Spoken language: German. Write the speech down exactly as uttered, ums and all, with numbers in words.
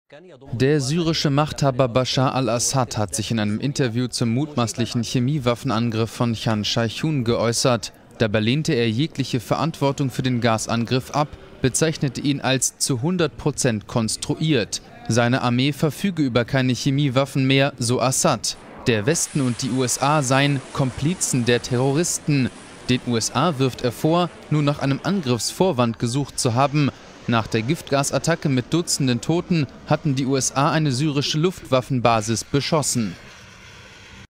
Der syrische Machthaber Bashar al-Assad hat sich in einem Interview zum mutmaßlichen Chemiewaffenangriff von Khan Shaykhun geäußert. Dabei lehnte er jegliche Verantwortung für den Gasangriff ab, bezeichnete ihn als zu hundert Prozent konstruiert. Seine Armee verfüge über keine Chemiewaffen mehr, so Assad. Der Westen und die U S A seien Komplizen der Terroristen. Den U S A wirft er vor, nur nach einem Angriffsvorwand gesucht zu haben. Nach der Giftgasattacke mit Dutzenden Toten hatten die U S A eine syrische Luftwaffenbasis beschossen.